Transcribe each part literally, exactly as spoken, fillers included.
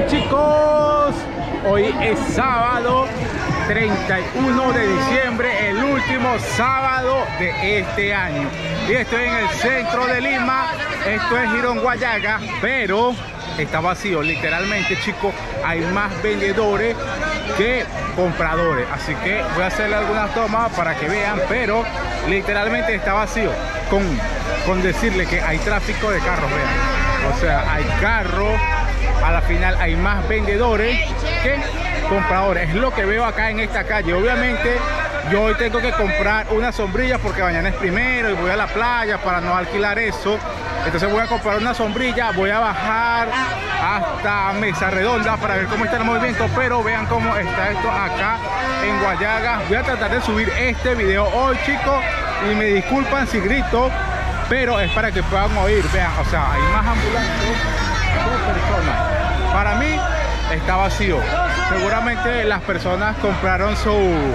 chicos, hoy es sábado treinta y uno de diciembre, el último sábado de este año, y estoy en el centro de Lima. Esto es Girón Guayaga, pero está vacío, literalmente, chicos. Hay más vendedores que compradores, así que voy a hacerle algunas tomas para que vean, pero literalmente está vacío, con, con decirle que hay tráfico de carros, vean, o sea, hay carros. A la final hay más vendedores que compradores, es lo que veo acá en esta calle. Obviamente yo hoy tengo que comprar una sombrilla porque mañana es primero y voy a la playa para no alquilar eso. Entonces voy a comprar una sombrilla, voy a bajar hasta Mesa Redonda para ver cómo está el movimiento, pero vean cómo está esto acá en Guayaga. Voy a tratar de subir este video hoy, chicos, y me disculpan si grito, pero es para que puedan oír. Vean, o sea, hay más ambulantes de personas. Para mí está vacío. Seguramente las personas compraron su,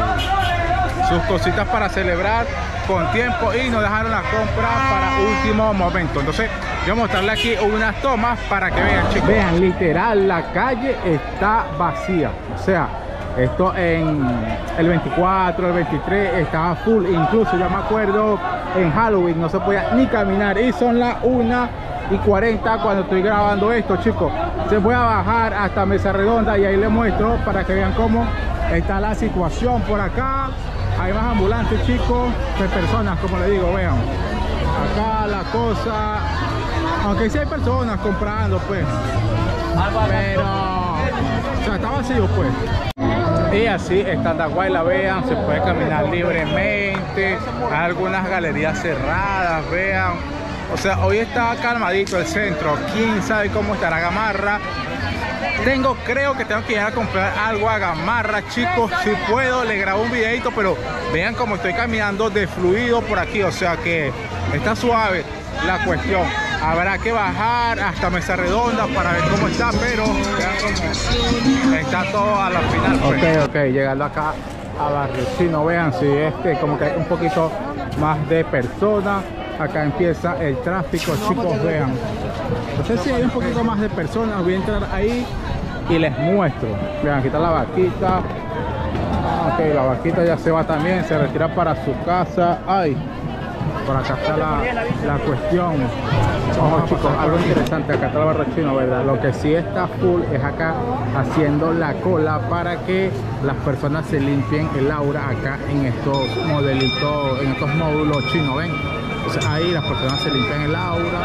sus cositas para celebrar con tiempo y no dejaron la compra para último momento. Entonces voy a mostrarle aquí unas tomas para que vean, chicos. Vean, literal, la calle está vacía. O sea, esto en el veinticuatro, el veintitrés estaba full. Incluso yo me acuerdo en Halloween no se podía ni caminar, y son las una y cuarenta cuando estoy grabando esto, chicos. Se voy a bajar hasta Mesa Redonda y ahí les muestro para que vean cómo está la situación por acá. Hay más ambulantes, chicos, de personas, como les digo. Vean acá la cosa, aunque sí hay personas comprando, pues, pero o sea, está vacío, pues. Y así está Andahuayla, vean, se puede caminar libremente. Hay algunas galerías cerradas, vean. O sea, hoy está calmadito el centro. Quién sabe cómo estará Gamarra. Tengo, creo que tengo que ir a comprar algo a Gamarra, chicos. Si puedo, le grabo un videito, pero vean cómo estoy caminando de fluido por aquí. O sea que está suave la cuestión. Habrá que bajar hasta Mesa Redonda para ver cómo está, pero vean cómo está todo a la final, pues. Ok, ok, llegando acá a Barrio Chino, vean si este como que hay un poquito más de personas. Acá empieza el tráfico, chicos, vean. No sé si hay un poquito más de personas. Voy a entrar ahí y les muestro. Vean, aquí está la vaquita. Ah, ok, la vaquita ya se va también, se retira para su casa. Ay, por acá está la, la cuestión. Ojo, chicos, algo interesante. Acá está el Barrio Chino, ¿verdad? Lo que sí está full es acá haciendo la cola para que las personas se limpien el aura acá en estos modelitos, en estos módulos chinos, ¿ven? Entonces ahí las personas se limpian el aura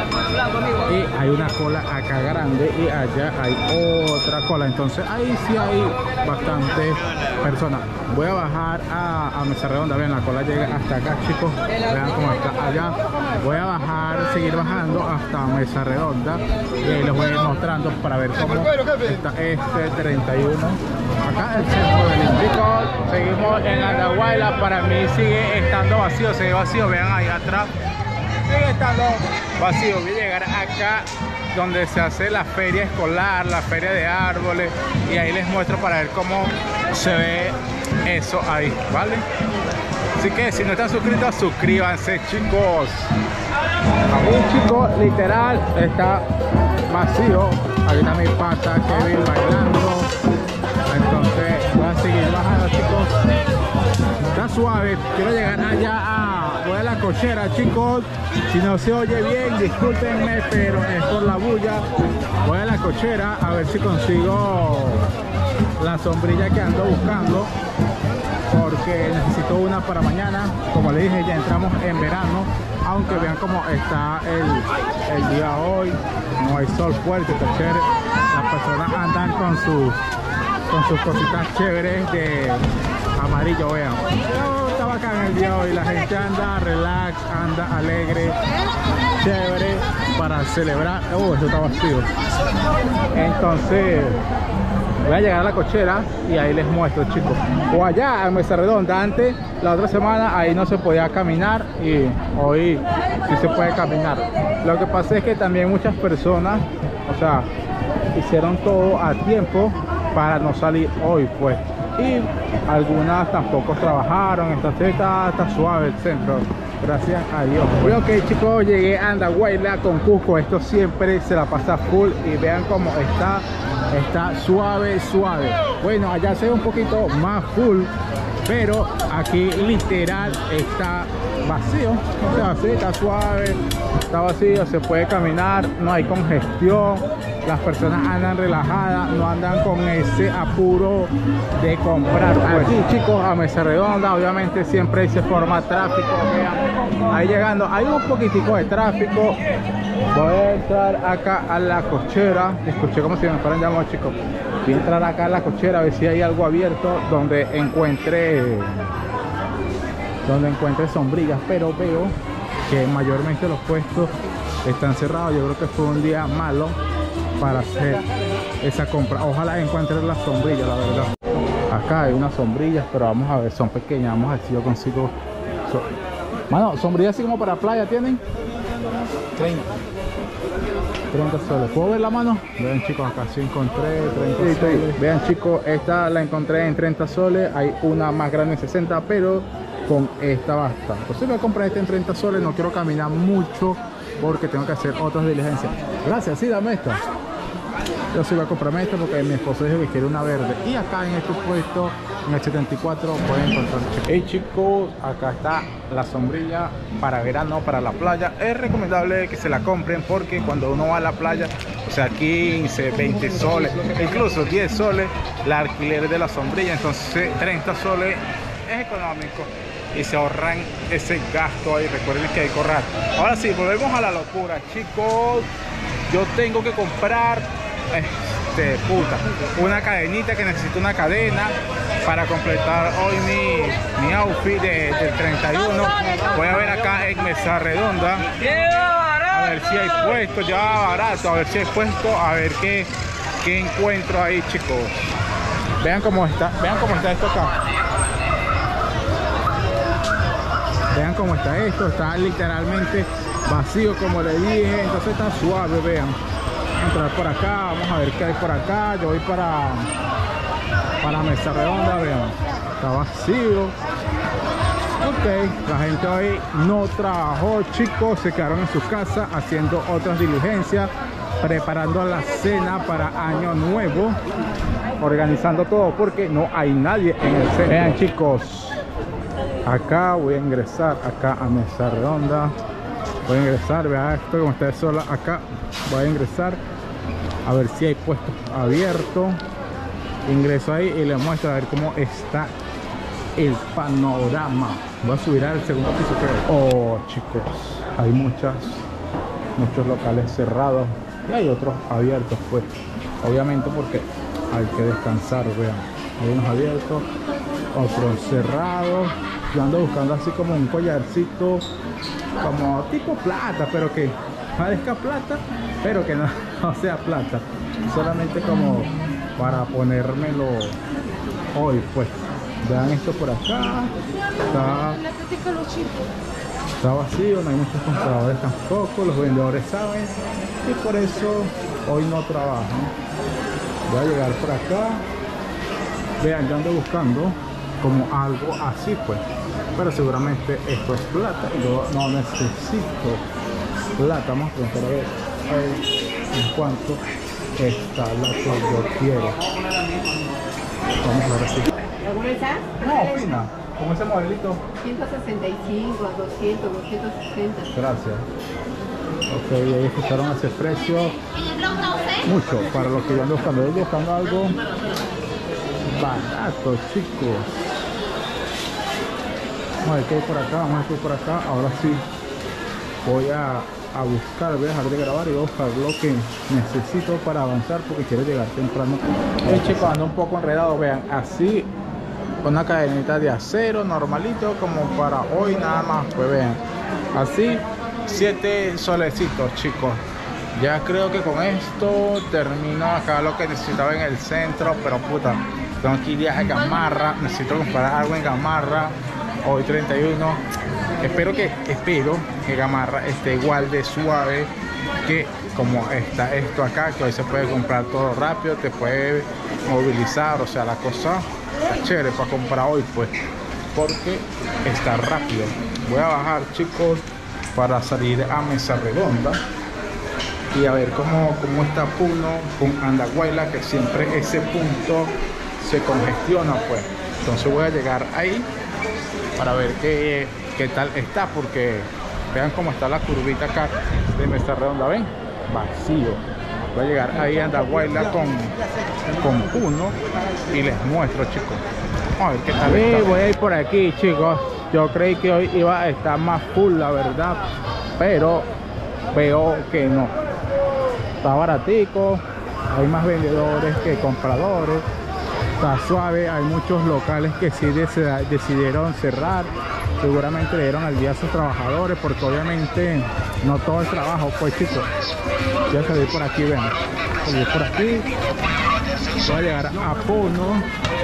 y hay una cola acá grande y allá hay otra cola. Entonces ahí sí hay bastantes personas. Voy a bajar a, a Mesa Redonda. Vean, la cola llega hasta acá, chicos. Vean cómo está allá. Voy a bajar, seguir bajando hasta Mesa Redonda y ahí les voy a ir mostrando para ver cómo está este treinta y uno. Acá el centro del Chicos, seguimos en Andahuayla. Para mí sigue estando vacío, sigue vacío. Vean ahí atrás, sigue estando vacío. Voy a llegar acá donde se hace la feria escolar, la feria de árboles, y ahí les muestro para ver cómo se ve eso ahí, ¿vale? Así que si no están suscritos, suscríbanse, chicos. Aquí, chicos, literal está vacío. Aquí está mi pata Kevin bailando. Entonces voy a seguir bajando, chicos. Está suave. Quiero llegar allá a, voy a la cochera, chicos. Si no se oye bien, discúlpenme, pero es por la bulla. Voy a la cochera a ver si consigo la sombrilla que ando buscando, porque necesito una para mañana. Como les dije, ya entramos en verano, aunque vean cómo está el, el día hoy. No hay sol fuerte, está chévere. Las personas andan con sus con sus cositas chéveres de amarillo, vean. Oh, está bacán el día hoy. La gente anda relax, anda alegre, chévere para celebrar. Oh, eso está vacío. Entonces voy a llegar a la cochera y ahí les muestro, chicos. O allá en Mesa Redonda, antes, la otra semana, ahí no se podía caminar y hoy sí se puede caminar. Lo que pasa es que también muchas personas, o sea, hicieron todo a tiempo para no salir hoy, pues. Y algunas tampoco trabajaron. Entonces está, está suave el centro. Gracias a Dios. Bueno, ok chicos, llegué a Andahuayla con Cusco. Esto siempre se la pasa full y vean cómo está. Está suave, suave. Bueno, allá se ve un poquito más full, pero aquí literal está vacío. O sea, así está suave, está vacío, se puede caminar, no hay congestión. Las personas andan relajadas, no andan con ese apuro de comprar. Aquí chicos, a Mesa Redonda, obviamente siempre se forma tráfico. Vean, ahí llegando, hay un poquitico de tráfico. Voy a entrar acá a la cochera. Escuché como si me fueran llamados chicos. Voy a entrar acá a la cochera a ver si hay algo abierto donde encuentre donde encuentre sombrillas, pero veo que mayormente los puestos están cerrados. Yo creo que fue un día malo para hacer esa compra. Ojalá encuentre las sombrillas, la verdad. Acá hay unas sombrillas, pero vamos a ver, son pequeñas. Vamos a ver si yo consigo so... Mano, sombrillas así como para playa tienen treinta soles. ¿Puedo ver la mano? Vean chicos, acá sí encontré treinta soles. Vean chicos, esta la encontré en treinta soles. Hay una más grande en sesenta, pero con esta basta. Entonces voy a comprar esta en treinta soles. No quiero caminar mucho porque tengo que hacer otras diligencias. Gracias, sí, dame esta. Yo sí voy a comprarme esta porque mi esposo dijo que quiere una verde. Y acá en estos puestos, en el setenta y cuatro, pueden encontrar. Hey chicos, acá está la sombrilla para verano, para la playa. Es recomendable que se la compren porque cuando uno va a la playa, o sea, quince, veinte soles, incluso diez soles, la alquiler de la sombrilla. Entonces treinta soles es económico y se ahorran ese gasto ahí. Recuerden que hay que ahorrar. Ahora sí, volvemos a la locura chicos. Yo tengo que comprar este puta una cadenita, que necesito una cadena para completar hoy mi, mi outfit de, del treinta y uno. Voy a ver acá en Mesa Redonda a ver si hay puesto ya barato, a ver si hay puesto, a ver qué, qué encuentro ahí chicos. Vean cómo está, vean cómo está esto acá. Vean cómo está esto, está literalmente vacío como le dije, entonces está suave. Vean, vamos a entrar por acá, vamos a ver qué hay por acá. Yo voy para para Mesa Redonda. Vean, está vacío. Ok, la gente hoy no trabajó chicos, se quedaron en sus casas haciendo otras diligencias, preparando la cena para Año Nuevo, organizando todo porque no hay nadie en el centro. Vean chicos, acá voy a ingresar acá a Mesa Redonda. Voy a ingresar, vean esto como está sola acá. Voy a ingresar a ver si hay puestos abiertos. Ingreso ahí y les muestro a ver cómo está el panorama. Voy a subir al segundo piso, creo. Oh chicos, hay muchas muchos locales cerrados y hay otros abiertos, pues obviamente porque hay que descansar. Vean, hay unos abiertos, otros cerrados. Yo ando buscando así como un collarcito como tipo plata, pero que parezca plata, pero que no, no sea plata, solamente como para ponérmelo hoy. Pues vean esto por acá, está, está vacío, no hay muchos compradores tampoco, los vendedores saben y por eso hoy no trabajan. Voy a llegar por acá. Vean, yo ando buscando como algo así, pues, pero seguramente esto es plata y yo no necesito plata. Vamos a preguntar a ver, a ver en cuánto está la que yo quiero. Vamos a ver así. ¿Alguna esa? No, fina, como ese modelito. ciento sesenta y cinco, doscientos, doscientos sesenta. Gracias. Ok, ahí escucharon ese precio. Mucho para lo que yo ando buscando. Yo ando buscando algo barato, chicos. Vamos a ver qué hay por acá, vamos a ver qué hay por acá. Ahora sí voy a, a buscar, voy a dejar de grabar y voy a buscar lo que necesito para avanzar porque quiero llegar temprano. El chico anda un poco enredado. Vean, así una cadenita de acero normalito como para hoy nada más. Pues vean, así siete solecitos chicos. Ya creo que con esto termino acá lo que necesitaba en el centro, pero puta, tengo que ir a Gamarra, necesito comprar algo en Gamarra hoy treinta y uno. Espero que espero que Gamarra esté igual de suave que como está esto acá, que hoy se puede comprar todo rápido, te puede movilizar, o sea, la cosa está chévere para comprar hoy, pues, porque está rápido. voy a bajar, chicos, para salir a Mesa Redonda y a ver cómo, cómo está Puno con Andahuayla, que siempre ese punto se congestiona, pues. Entonces voy a llegar ahí para ver qué, qué tal está, porque vean cómo está la curvita acá de Mesa Redonda, ven, vacío. Voy a llegar ahí a Andahuayla con, con Puno y les muestro, chicos. A ver qué tal está. Voy a ir por aquí, chicos. Yo creí que hoy iba a estar más full, la verdad, pero veo que no. Está baratico, hay más vendedores que compradores. Está suave, hay muchos locales que sí decidieron cerrar. Seguramente le dieron al día a sus trabajadores, porque obviamente no todo el trabajo, pues, chicos. Ya salí por aquí, ven. Salí por aquí. Voy a llegar a Puno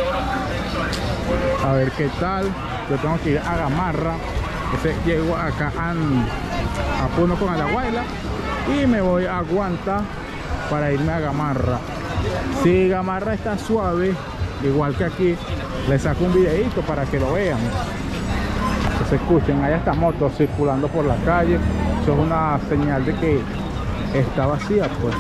a ver qué tal. Yo tengo que ir a Gamarra. Entonces llego acá a, a Puno con Andahuayla y me voy a Guanta para irme a Gamarra. Si Gamarra está suave, igual que aquí, les saco un videito para que lo vean, que se escuchen. Allá está moto circulando por la calle. Eso es una señal de que está vacía, pues.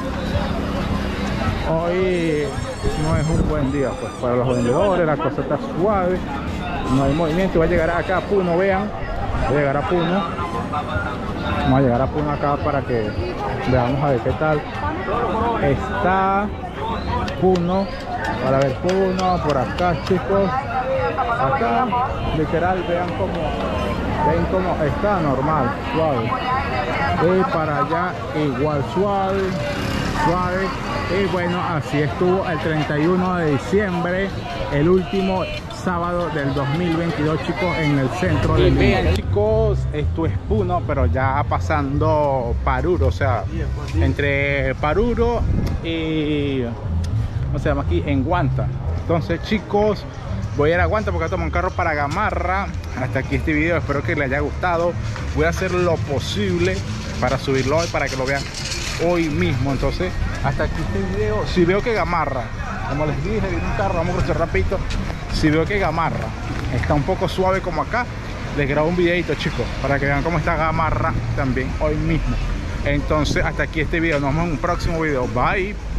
Hoy no es un buen día, pues, para los vendedores. La cosa está suave, no hay movimiento. Voy a llegar acá a Puno, vean. Voy a llegar a Puno. Vamos a llegar a Puno acá para que veamos a ver qué tal está Puno. Para ver Puno por acá, chicos. Acá, literal, vean cómo, ven cómo está normal, suave. Y para allá igual suave, suave. Y bueno, así estuvo el treinta y uno de diciembre, el último sábado del dos mil veintidós, chicos, en el centro de Lima. Vean, chicos, esto es Puno, pero ya pasando Paruro, o sea, entre Paruro y, ¿cómo se llama aquí? En Guanta. Entonces, chicos, voy a ir a Guanta porque voy a tomar un carro para Gamarra. Hasta aquí este video, espero que les haya gustado. Voy a hacer lo posible para subirlo hoy, para que lo vean hoy mismo. Entonces, hasta aquí este video. Si veo que Gamarra, como les dije, viene un carro, vamos a cruzar rapidito. Si veo que Gamarra está un poco suave como acá, les grabo un videito, chicos, para que vean cómo está Gamarra también hoy mismo. Entonces, hasta aquí este video. Nos vemos en un próximo video. Bye.